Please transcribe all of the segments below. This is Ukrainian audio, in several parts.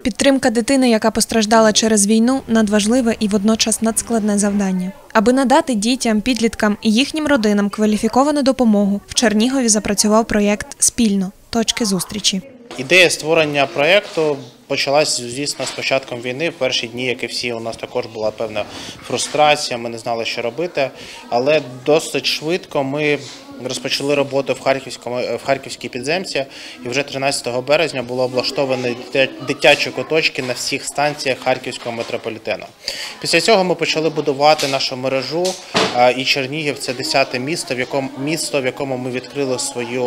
Підтримка дитини, яка постраждала через війну – надважливе і водночас надскладне завдання. Аби надати дітям, підліткам і їхнім родинам кваліфіковану допомогу, в Чернігові запрацював проєкт «Спільно. Точки зустрічі». Ідея створення проєкту почалась, звісно, з початком війни. В перші дні, як і всі, у нас також була певна фрустрація, ми не знали, що робити. Але досить швидко ми розпочали роботу в Харківській підземці, і вже 13 березня було облаштовані дитячі куточки на всіх станціях Харківського метрополітену. Після цього ми почали будувати нашу мережу, і Чернігів – це 10-те місто, в якому ми відкрили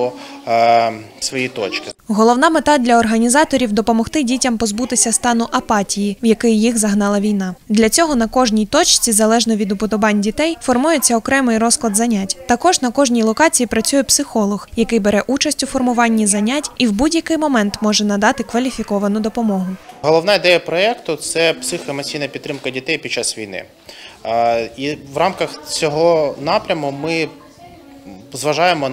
свої точки. Головна мета для організаторів – допомогти дітям позбутися стану апатії, в який їх загнала війна. Для цього на кожній точці, залежно від уподобань дітей, формується окремий розклад занять. Також на кожній локації працює психолог, який бере участь у формуванні занять і в будь-який момент може надати кваліфіковану допомогу. Головна ідея проєкту – це психоемоційна підтримка дітей під час війни. І в рамках цього напряму ми зважаємо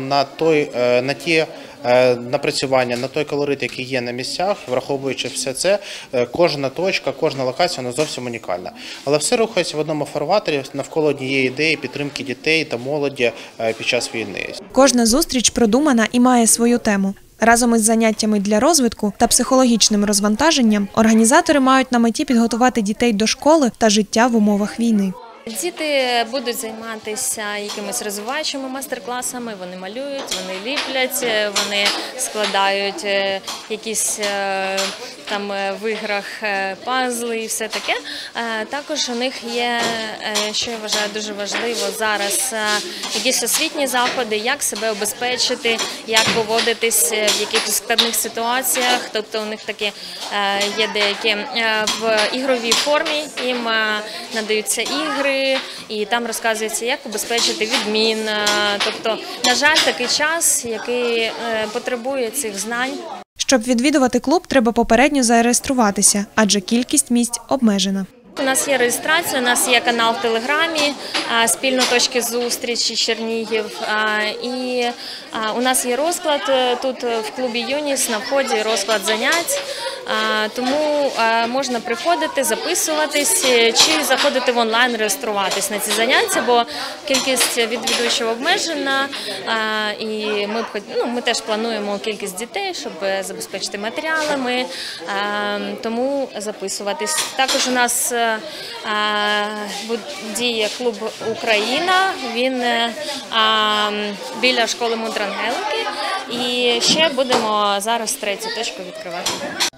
на ті напрацювання, на той колорит, який є на місцях, враховуючи все це, кожна точка, кожна локація, вона зовсім унікальна. Але все рухається в одному фарватері навколо однієї ідеї підтримки дітей та молоді під час війни. Кожна зустріч продумана і має свою тему. Разом із заняттями для розвитку та психологічним розвантаженням організатори мають на меті підготувати дітей до школи та життя в умовах війни. Діти будуть займатися якимись розвиваючими майстер-класами, вони малюють, вони ліплять, вони складають якісь там в іграх пазли і все таке. Також у них є, що я вважаю дуже важливо зараз, якісь освітні заходи, як себе обезпечити, як поводитись в якихось складних ситуаціях. Тобто у них такі є деякі в ігровій формі, їм надаються ігри, і там розказується, як обезпечити відмін. Тобто, на жаль, такий час, який потребує цих знань. Щоб відвідувати клуб, треба попередньо зареєструватися, адже кількість місць обмежена. У нас є реєстрація, у нас є канал в Телеграмі «Спільно. Точки зустрічі. Чернігів». І у нас є розклад тут в клубі «Юніс», на вході розклад занять. Тому можна приходити, записуватись чи заходити в онлайн, реєструватись на ці заняття, бо кількість відвідувачів обмежена. І ми теж плануємо кількість дітей, щоб забезпечити матеріалами, тому записуватись. Також у нас діє клуб «Україна», він біля школи Мудрангелики, і ще будемо зараз 3-ю точку відкривати.